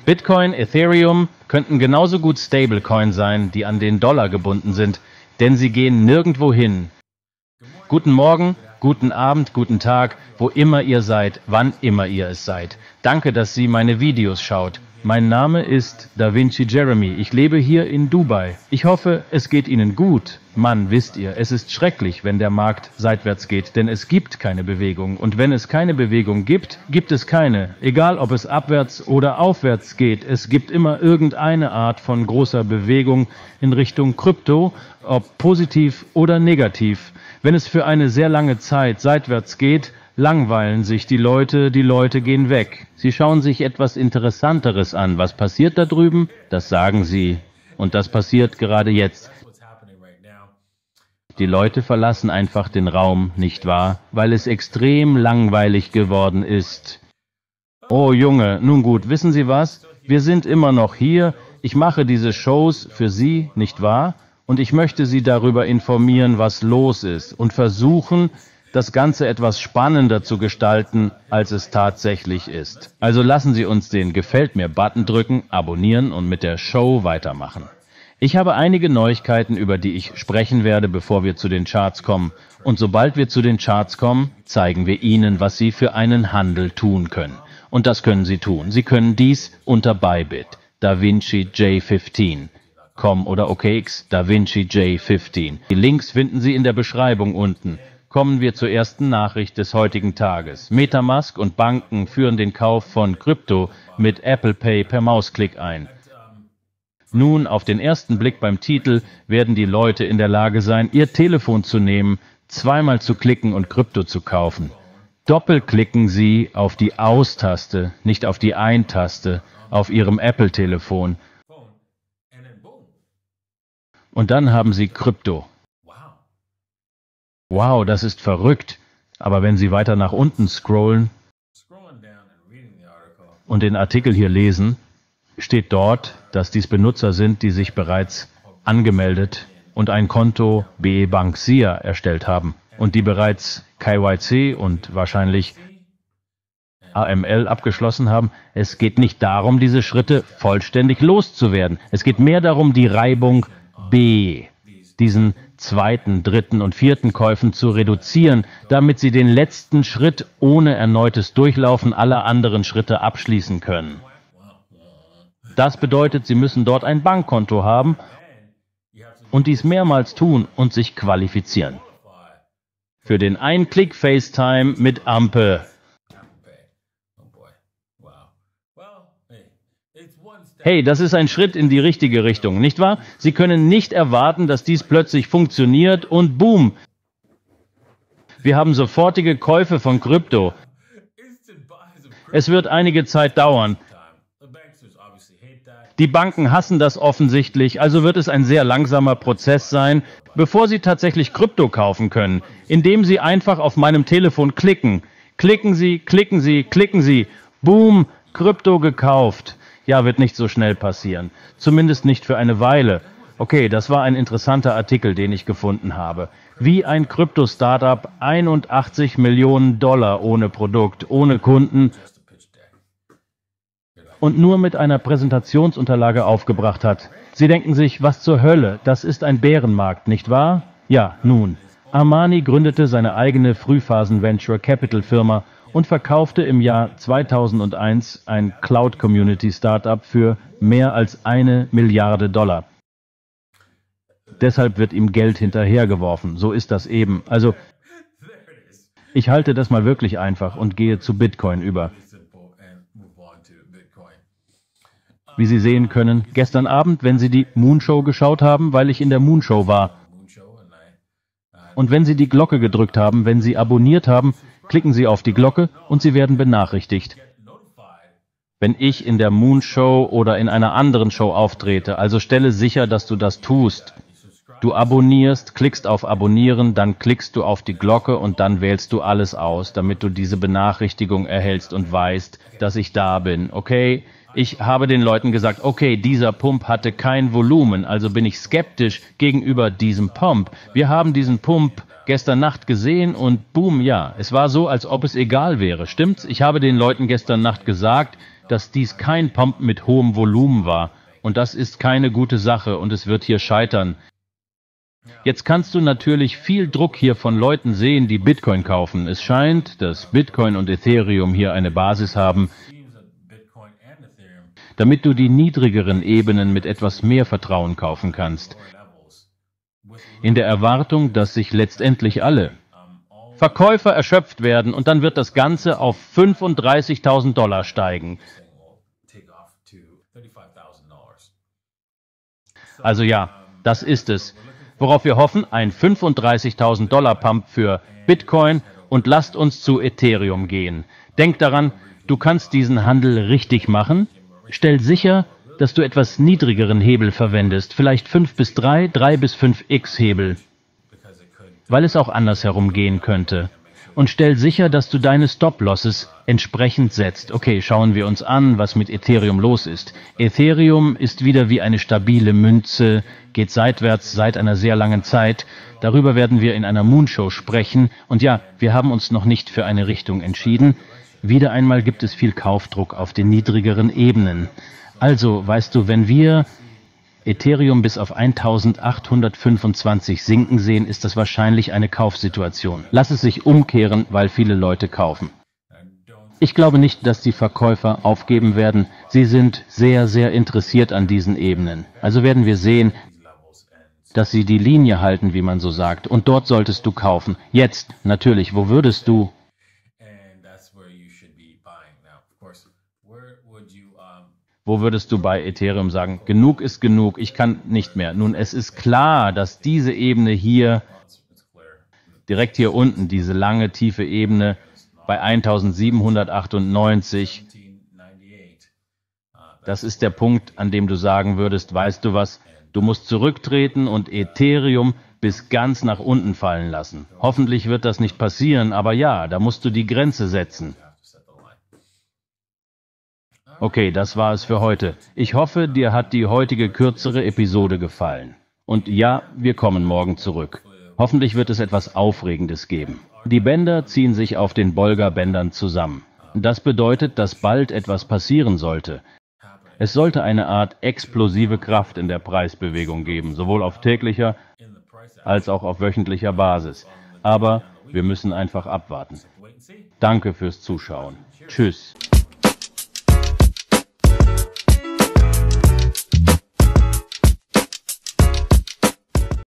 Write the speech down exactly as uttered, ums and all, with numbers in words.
Bitcoin, Ethereum könnten genauso gut Stablecoin sein, die an den Dollar gebunden sind, denn sie gehen nirgendwo hin. Guten Morgen, guten Abend, guten Tag, wo immer ihr seid, wann immer ihr es seid. Danke, dass Sie meine Videos schaut. Mein Name ist Da Vinci Jeremy. Ich lebe hier in Dubai. Ich hoffe, es geht Ihnen gut. Mann, wisst ihr, es ist schrecklich, wenn der Markt seitwärts geht, denn es gibt keine Bewegung. Und wenn es keine Bewegung gibt, gibt es keine. Egal, ob es abwärts oder aufwärts geht, es gibt immer irgendeine Art von großer Bewegung in Richtung Krypto, ob positiv oder negativ. Wenn es für eine sehr lange Zeit seitwärts geht, langweilen sich die Leute, die Leute gehen weg. Sie schauen sich etwas Interessanteres an. Was passiert da drüben? Das sagen sie. Und das passiert gerade jetzt. Die Leute verlassen einfach den Raum, nicht wahr? Weil es extrem langweilig geworden ist. Oh Junge, nun gut, wissen Sie was? Wir sind immer noch hier. Ich mache diese Shows für Sie, nicht wahr? Und ich möchte Sie darüber informieren, was los ist und versuchen, das Ganze etwas spannender zu gestalten, als es tatsächlich ist. Also lassen Sie uns den Gefällt mir-Button drücken, abonnieren und mit der Show weitermachen. Ich habe einige Neuigkeiten, über die ich sprechen werde, bevor wir zu den Charts kommen. Und sobald wir zu den Charts kommen, zeigen wir Ihnen, was Sie für einen Handel tun können. Und das können Sie tun. Sie können dies unter Bybit, Da Vinci J fünfzehn. Com oder O K X, Da Vinci J fünfzehn. Die Links finden Sie in der Beschreibung unten. Kommen wir zur ersten Nachricht des heutigen Tages. Metamask und Banken führen den Kauf von Krypto mit Apple Pay per Mausklick ein. Nun, auf den ersten Blick beim Titel werden die Leute in der Lage sein, ihr Telefon zu nehmen, zweimal zu klicken und Krypto zu kaufen. Doppelklicken Sie auf die Aus-Taste, nicht auf die Ein-Taste, auf Ihrem Apple-Telefon. Und dann haben Sie Krypto. Wow, das ist verrückt. Aber wenn Sie weiter nach unten scrollen und den Artikel hier lesen, steht dort, dass dies Benutzer sind, die sich bereits angemeldet und ein Konto B E Bank S I A erstellt haben und die bereits K Y C und wahrscheinlich A M L abgeschlossen haben. Es geht nicht darum, diese Schritte vollständig loszuwerden. Es geht mehr darum, die Reibung B, diesen zweiten, dritten und vierten Käufen zu reduzieren, damit sie den letzten Schritt ohne erneutes Durchlaufen aller anderen Schritte abschließen können. Das bedeutet, sie müssen dort ein Bankkonto haben und dies mehrmals tun und sich qualifizieren. Für den Ein-Klick-FaceTime mit Ampe. Hey, das ist ein Schritt in die richtige Richtung, nicht wahr? Sie können nicht erwarten, dass dies plötzlich funktioniert und boom! Wir haben sofortige Käufe von Krypto. Es wird einige Zeit dauern. Die Banken hassen das offensichtlich, also wird es ein sehr langsamer Prozess sein, bevor Sie tatsächlich Krypto kaufen können, indem Sie einfach auf meinem Telefon klicken. Klicken Sie, klicken Sie, klicken Sie. Boom, Krypto gekauft. Ja, wird nicht so schnell passieren. Zumindest nicht für eine Weile. Okay, das war ein interessanter Artikel, den ich gefunden habe. Wie ein Krypto-Startup einundachtzig Millionen Dollar ohne Produkt, ohne Kunden und nur mit einer Präsentationsunterlage aufgebracht hat. Sie denken sich, was zur Hölle, das ist ein Bärenmarkt, nicht wahr? Ja, nun. Armani gründete seine eigene Frühphasen-Venture-Capital-Firma und verkaufte im Jahr zweitausendeins ein Cloud-Community-Startup für mehr als eine Milliarde Dollar. Deshalb wird ihm Geld hinterhergeworfen. So ist das eben. Also, ich halte das mal wirklich einfach und gehe zu Bitcoin über. Wie Sie sehen können, gestern Abend, wenn Sie die Moonshow geschaut haben, weil ich in der Moonshow war. Und wenn Sie die Glocke gedrückt haben, wenn Sie abonniert haben, klicken Sie auf die Glocke und Sie werden benachrichtigt. Wenn ich in der Moonshow oder in einer anderen Show auftrete, also stelle sicher, dass du das tust. Du abonnierst, klickst auf Abonnieren, dann klickst du auf die Glocke und dann wählst du alles aus, damit du diese Benachrichtigung erhältst und weißt, dass ich da bin, okay? Ich habe den Leuten gesagt, okay, dieser Pump hatte kein Volumen, also bin ich skeptisch gegenüber diesem Pump. Wir haben diesen Pump gestern Nacht gesehen und boom, ja, es war so, als ob es egal wäre, stimmt's? Ich habe den Leuten gestern Nacht gesagt, dass dies kein Pump mit hohem Volumen war. Und das ist keine gute Sache und es wird hier scheitern. Jetzt kannst du natürlich viel Druck hier von Leuten sehen, die Bitcoin kaufen. Es scheint, dass Bitcoin und Ethereum hier eine Basis haben, damit du die niedrigeren Ebenen mit etwas mehr Vertrauen kaufen kannst. In der Erwartung, dass sich letztendlich alle Verkäufer erschöpft werden und dann wird das Ganze auf fünfunddreißigtausend Dollar steigen. Also ja, das ist es. Worauf wir hoffen, ein fünfunddreißigtausend Dollar Pump für Bitcoin und lasst uns zu Ethereum gehen. Denk daran, du kannst diesen Handel richtig machen. Stell sicher, dass du etwas niedrigeren Hebel verwendest, vielleicht fünf bis drei, drei bis fünf x Hebel, weil es auch andersherum gehen könnte. Und stell sicher, dass du deine Stop-Losses entsprechend setzt. Okay, schauen wir uns an, was mit Ethereum los ist. Ethereum ist wieder wie eine stabile Münze, geht seitwärts seit einer sehr langen Zeit. Darüber werden wir in einer Moonshow sprechen. Und ja, wir haben uns noch nicht für eine Richtung entschieden. Wieder einmal gibt es viel Kaufdruck auf den niedrigeren Ebenen. Also, weißt du, wenn wir Ethereum bis auf eintausendachthundertfünfundzwanzig sinken sehen, ist das wahrscheinlich eine Kaufsituation. Lass es sich umkehren, weil viele Leute kaufen. Ich glaube nicht, dass die Verkäufer aufgeben werden. Sie sind sehr, sehr interessiert an diesen Ebenen. Also werden wir sehen, dass sie die Linie halten, wie man so sagt. Und dort solltest du kaufen. Jetzt, natürlich, wo würdest du? Wo würdest du bei Ethereum sagen, genug ist genug, ich kann nicht mehr? Nun, es ist klar, dass diese Ebene hier, direkt hier unten, diese lange, tiefe Ebene bei eintausendsiebenhundertachtundneunzig, das ist der Punkt, an dem du sagen würdest, weißt du was, du musst zurücktreten und Ethereum bis ganz nach unten fallen lassen. Hoffentlich wird das nicht passieren, aber ja, da musst du die Grenze setzen. Okay, das war es für heute. Ich hoffe, dir hat die heutige kürzere Episode gefallen. Und ja, wir kommen morgen zurück. Hoffentlich wird es etwas Aufregendes geben. Die Bänder ziehen sich auf den Bolger-Bändern zusammen. Das bedeutet, dass bald etwas passieren sollte. Es sollte eine Art explosive Kraft in der Preisbewegung geben, sowohl auf täglicher als auch auf wöchentlicher Basis. Aber wir müssen einfach abwarten. Danke fürs Zuschauen. Tschüss.